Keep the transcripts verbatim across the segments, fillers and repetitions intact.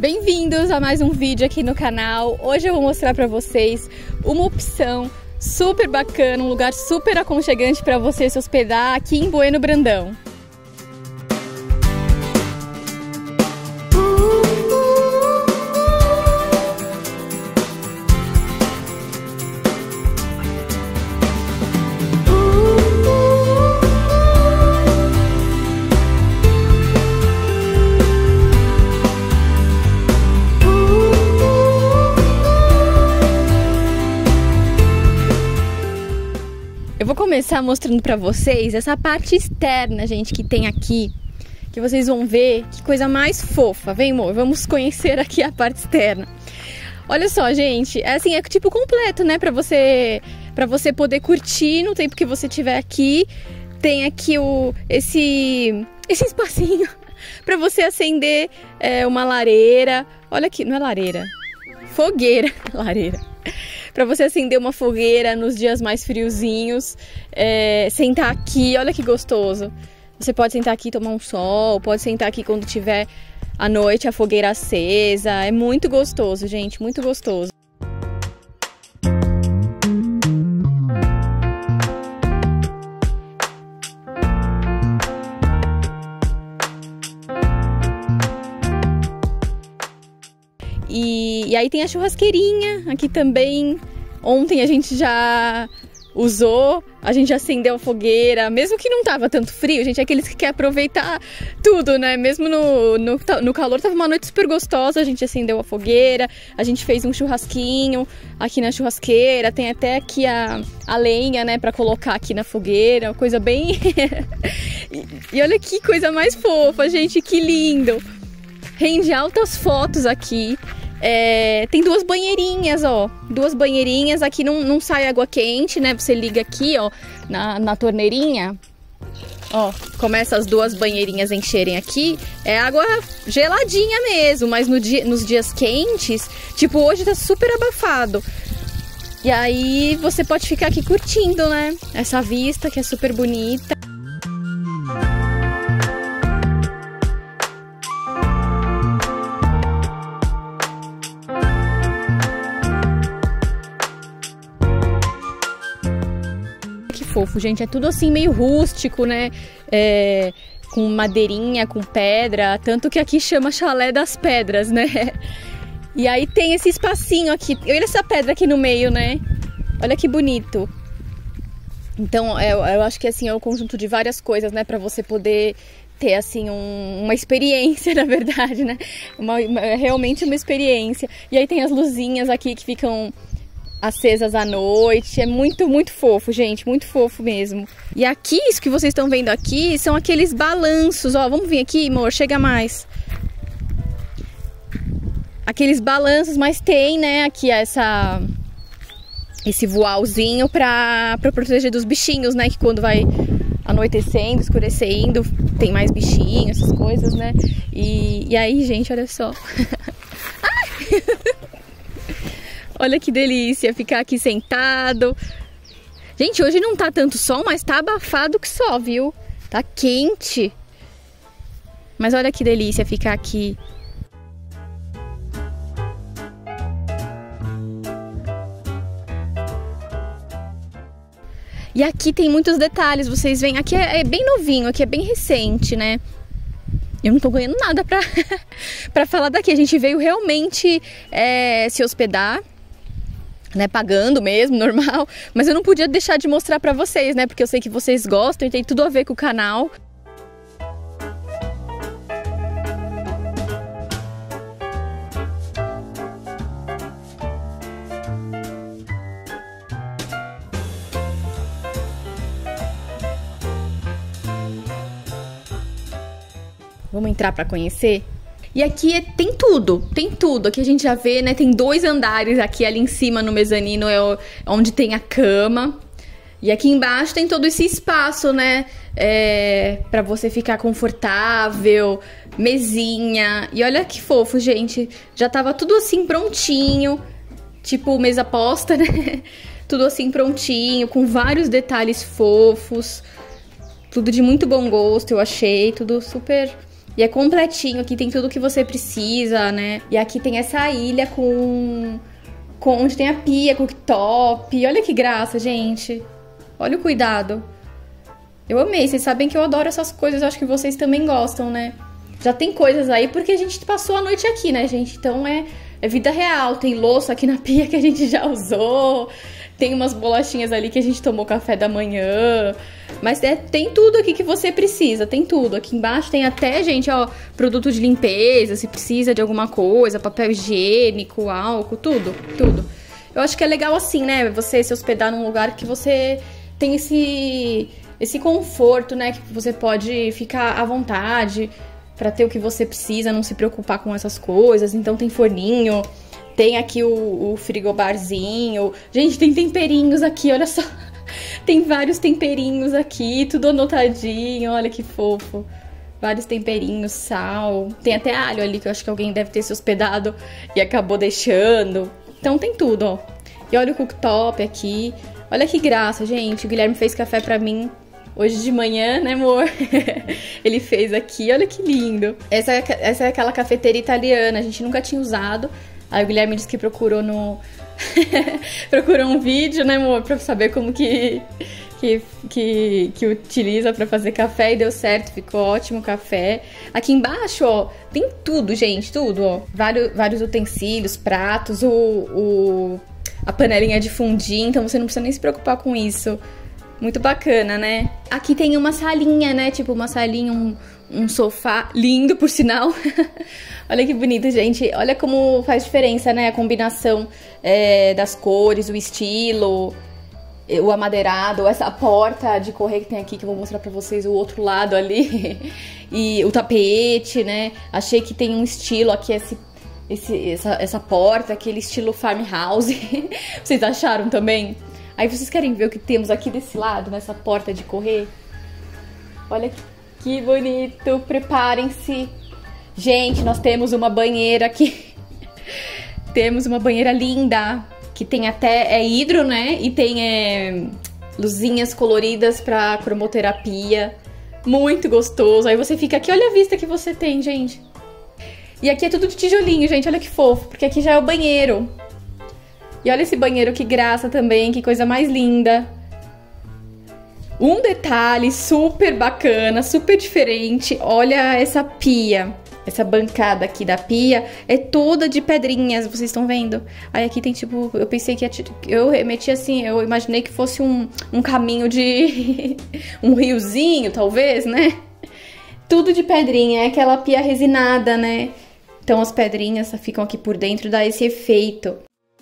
Bem-vindos a mais um vídeo aqui no canal. Hoje eu vou mostrar pra vocês uma opção super bacana, um lugar super aconchegante para você se hospedar aqui em Bueno Brandão. Eu vou começar mostrando pra vocês essa parte externa, gente, que tem aqui, que vocês vão ver que coisa mais fofa. Vem, amor, vamos conhecer aqui a parte externa. Olha só, gente, é assim, é tipo completo, né, pra você, pra você poder curtir no tempo que você estiver aqui. Tem aqui o, esse, esse espacinho pra você acender é, uma lareira. Olha aqui, não é lareira, fogueira, lareira. Para você acender uma fogueira nos dias mais friozinhos, é, sentar aqui, olha que gostoso. Você pode sentar aqui e tomar um sol, pode sentar aqui quando tiver à noite a fogueira acesa. É muito gostoso, gente, muito gostoso. E, e aí tem a churrasqueirinha aqui também. Ontem a gente já usou, a gente já acendeu a fogueira, mesmo que não tava tanto frio, gente, é aqueles que quer aproveitar tudo, né? Mesmo no, no, no calor, tava uma noite super gostosa, a gente acendeu a fogueira, a gente fez um churrasquinho aqui na churrasqueira, tem até aqui a, a lenha, né, pra colocar aqui na fogueira, uma coisa bem... e, e olha que coisa mais fofa, gente, que lindo! Rende altas fotos aqui. É, tem duas banheirinhas, ó. Duas banheirinhas. Aqui não, não sai água quente, né? Você liga aqui, ó, na, na torneirinha. Ó, começa as duas banheirinhas a encherem aqui. É água geladinha mesmo, mas no dia, nos dias quentes, tipo hoje tá super abafado. E aí você pode ficar aqui curtindo, né? Essa vista que é super bonita. Fofo, gente, é tudo assim meio rústico, né, é, com madeirinha, com pedra, tanto que aqui chama Chalé das Pedras, né, e aí tem esse espacinho aqui, olha essa pedra aqui no meio, né, olha que bonito. Então eu, eu acho que assim é um conjunto de várias coisas, né, para você poder ter assim um, uma experiência, na verdade, né, uma, uma, realmente uma experiência. E aí tem as luzinhas aqui que ficam acesas à noite, é muito, muito fofo, gente, muito fofo mesmo. E aqui, isso que vocês estão vendo aqui, são aqueles balanços, ó, vamos vir aqui, amor, chega mais. Aqueles balanços, mas tem, né, aqui essa, esse voalzinho pra, pra proteger dos bichinhos, né, que quando vai anoitecendo, escurecendo, tem mais bichinhos, essas coisas, né, e, e aí, gente, olha só. Ai! Olha que delícia ficar aqui sentado. Gente, hoje não tá tanto sol, mas tá abafado que só, viu? Tá quente. Mas olha que delícia ficar aqui. E aqui tem muitos detalhes, vocês veem. Aqui é, é bem novinho, aqui é bem recente, né? Eu não tô ganhando nada pra, pra falar daqui. A gente veio realmente é, se hospedar, né, pagando mesmo, normal, mas eu não podia deixar de mostrar pra vocês, né, porque eu sei que vocês gostam e tem tudo a ver com o canal. Vamos entrar pra conhecer? E aqui é, tem tudo, tem tudo. Aqui a gente já vê, né? Tem dois andares aqui, ali em cima no mezanino é o, onde tem a cama. E aqui embaixo tem todo esse espaço, né? É, pra você ficar confortável, mesinha. E olha que fofo, gente. Já tava tudo assim prontinho, tipo mesa posta, né? Tudo assim prontinho, com vários detalhes fofos. Tudo de muito bom gosto, eu achei. Tudo super E é completinho, aqui tem tudo que você precisa, né? E aqui tem essa ilha com, com onde tem a pia, cooktop. Olha que graça, gente. Olha o cuidado. Eu amei, vocês sabem que eu adoro essas coisas, eu acho que vocês também gostam, né? Já tem coisas aí porque a gente passou a noite aqui, né, gente? Então é, é vida real. Tem louça aqui na pia que a gente já usou. Tem umas bolachinhas ali que a gente tomou café da manhã. Mas é, tem tudo aqui que você precisa, tem tudo. Aqui embaixo tem até, gente, ó, produto de limpeza, se precisa de alguma coisa, papel higiênico, álcool, tudo, tudo. Eu acho que é legal assim, né, você se hospedar num lugar que você tem esse, esse conforto, né, que você pode ficar à vontade pra ter o que você precisa, não se preocupar com essas coisas. Então tem forninho, tem aqui o, o frigobarzinho. Gente, tem temperinhos aqui, olha só. Tem vários temperinhos aqui, tudo anotadinho, olha que fofo. Vários temperinhos, sal. Tem até alho ali, que eu acho que alguém deve ter se hospedado e acabou deixando. Então tem tudo, ó. E olha o cooktop aqui. Olha que graça, gente. O Guilherme fez café pra mim hoje de manhã, né, amor? Ele fez aqui, olha que lindo. Essa é, essa é aquela cafeteira italiana, a gente nunca tinha usado. Aí o Guilherme disse que procurou no... procurou um vídeo, né, amor? Pra saber como que, que, que, que utiliza pra fazer café e deu certo, ficou ótimo o café. Aqui embaixo, ó, tem tudo, gente, tudo, ó. Vários, vários utensílios, pratos, o, o, a panelinha de fundir, então você não precisa nem se preocupar com isso. Muito bacana, né? Aqui tem uma salinha, né? Tipo, uma salinha, um, um sofá lindo, por sinal. Olha que bonito, gente. Olha como faz diferença, né? A combinação é, das cores, o estilo, o amadeirado, essa porta de correr que tem aqui, que eu vou mostrar pra vocês o outro lado ali. E o tapete, né? Achei que tem um estilo aqui, esse, esse, essa, essa porta, aquele estilo farmhouse. Vocês acharam também? Aí vocês querem ver o que temos aqui desse lado, nessa porta de correr? Olha que bonito, preparem-se. Gente, nós temos uma banheira aqui. Temos uma banheira linda, que tem até, é hidro, né? E tem é, luzinhas coloridas pra cromoterapia. Muito gostoso. Aí você fica aqui, olha a vista que você tem, gente. E aqui é tudo de tijolinho, gente, olha que fofo, porque aqui já é o banheiro. E olha esse banheiro, que graça também, que coisa mais linda. Um detalhe super bacana, super diferente, olha essa pia. Essa bancada aqui da pia é toda de pedrinhas, vocês estão vendo? Aí aqui tem tipo, eu pensei que ia, eu remeti assim, eu imaginei que fosse um, um caminho de... um riozinho, talvez, né? Tudo de pedrinha, é aquela pia resinada, né? Então as pedrinhas ficam aqui por dentro, dá esse efeito.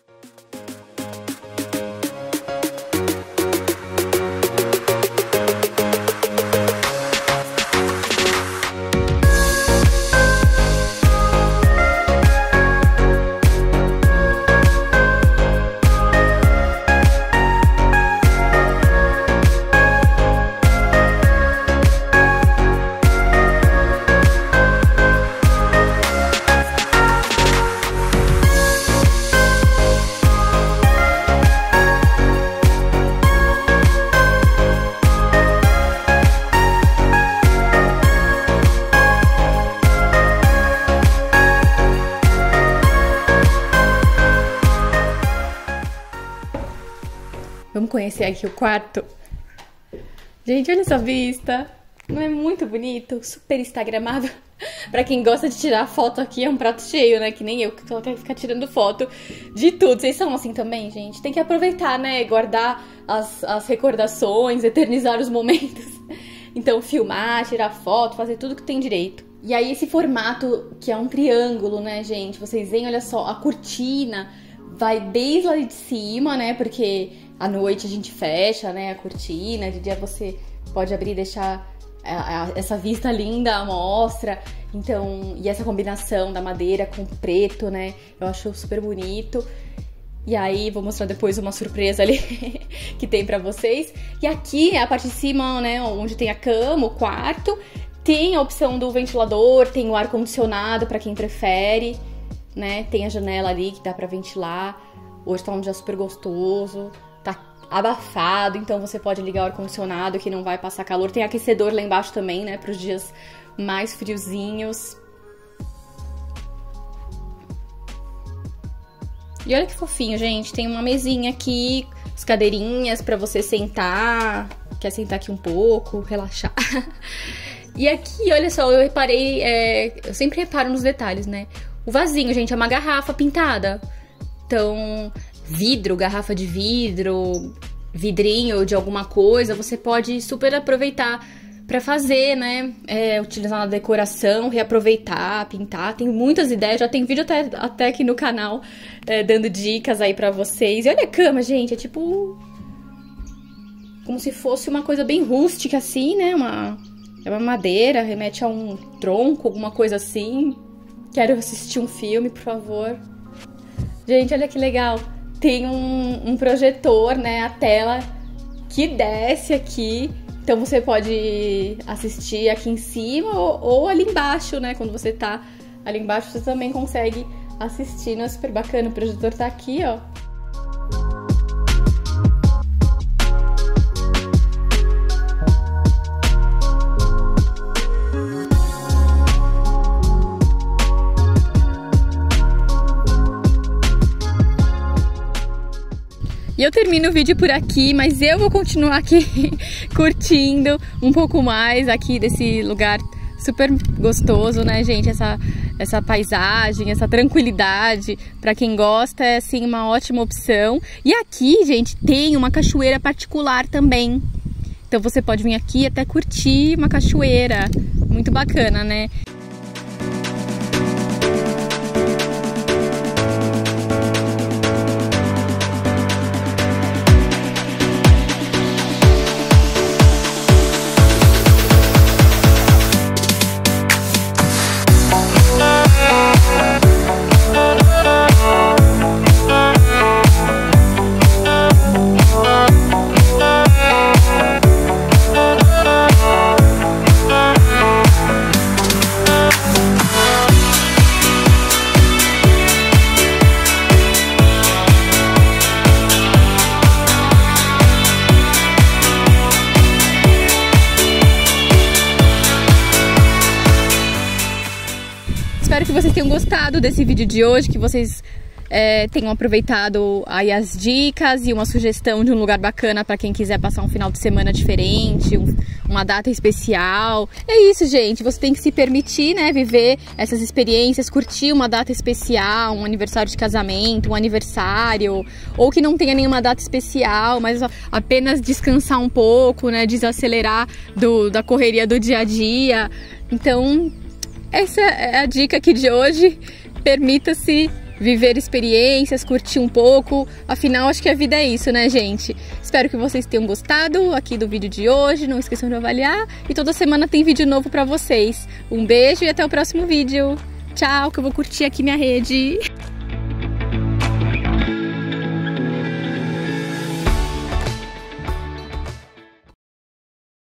Vamos conhecer aqui o quarto. Gente, olha essa vista. Não é muito bonito? Super instagramável. Pra quem gosta de tirar foto aqui, é um prato cheio, né? Que nem eu, que tô quero ficar tirando foto de tudo. Vocês são assim também, gente? Tem que aproveitar, né? Guardar as, as recordações, eternizar os momentos. Então, filmar, tirar foto, fazer tudo que tem direito. E aí, esse formato, que é um triângulo, né, gente? Vocês veem, olha só, a cortina vai desde lá de cima, né? Porque à noite a gente fecha, né, a cortina. De dia você pode abrir e deixar a, a, essa vista linda à mostra. Então, e essa combinação da madeira com preto, né? Eu acho super bonito. E aí, vou mostrar depois uma surpresa ali que tem pra vocês. E aqui, a parte de cima, né, onde tem a cama, o quarto, tem a opção do ventilador, tem o ar-condicionado pra quem prefere, né? Tem a janela ali que dá pra ventilar. Hoje tá um dia super gostoso, tá abafado, então você pode ligar o ar-condicionado que não vai passar calor. Tem aquecedor lá embaixo também, né, pros dias mais friozinhos. E olha que fofinho, gente. Tem uma mesinha aqui, as cadeirinhas pra você sentar. Quer sentar aqui um pouco, relaxar. E aqui, olha só, eu reparei... É, eu sempre reparo nos detalhes, né? O vasinho, gente, é uma garrafa pintada. Então, vidro, garrafa de vidro, vidrinho de alguma coisa, você pode super aproveitar pra fazer, né? É, utilizar na decoração, reaproveitar, pintar. Tem muitas ideias, já tem vídeo até, até aqui no canal é, dando dicas aí pra vocês. E olha a cama, gente, é tipo... como se fosse uma coisa bem rústica, assim, né? Uma, é uma madeira, remete a um tronco, alguma coisa assim. Quero assistir um filme, por favor. Gente, olha que legal. Tem um, um projetor, né? A tela que desce aqui. Então você pode assistir aqui em cima ou, ou ali embaixo, né? Quando você tá ali embaixo, você também consegue assistir. Não é super bacana? O projetor tá aqui, ó. E eu termino o vídeo por aqui, mas eu vou continuar aqui curtindo um pouco mais aqui desse lugar super gostoso, né, gente? Essa, essa paisagem, essa tranquilidade, pra quem gosta, é, assim, uma ótima opção. E aqui, gente, tem uma cachoeira particular também. Então você pode vir aqui até curtir uma cachoeira. Muito bacana, né? Espero que vocês tenham gostado desse vídeo de hoje, que vocês é, tenham aproveitado aí as dicas e uma sugestão de um lugar bacana para quem quiser passar um final de semana diferente, um, uma data especial. É isso, gente, você tem que se permitir, né, viver essas experiências, curtir uma data especial, um aniversário de casamento, um aniversário, ou que não tenha nenhuma data especial, mas apenas descansar um pouco, né, desacelerar do, da correria do dia a dia. Então... essa é a dica aqui de hoje. Permita-se viver experiências, curtir um pouco. Afinal, acho que a vida é isso, né, gente? Espero que vocês tenham gostado aqui do vídeo de hoje. Não esqueçam de avaliar. E toda semana tem vídeo novo pra vocês. Um beijo e até o próximo vídeo. Tchau, que eu vou curtir aqui minha rede.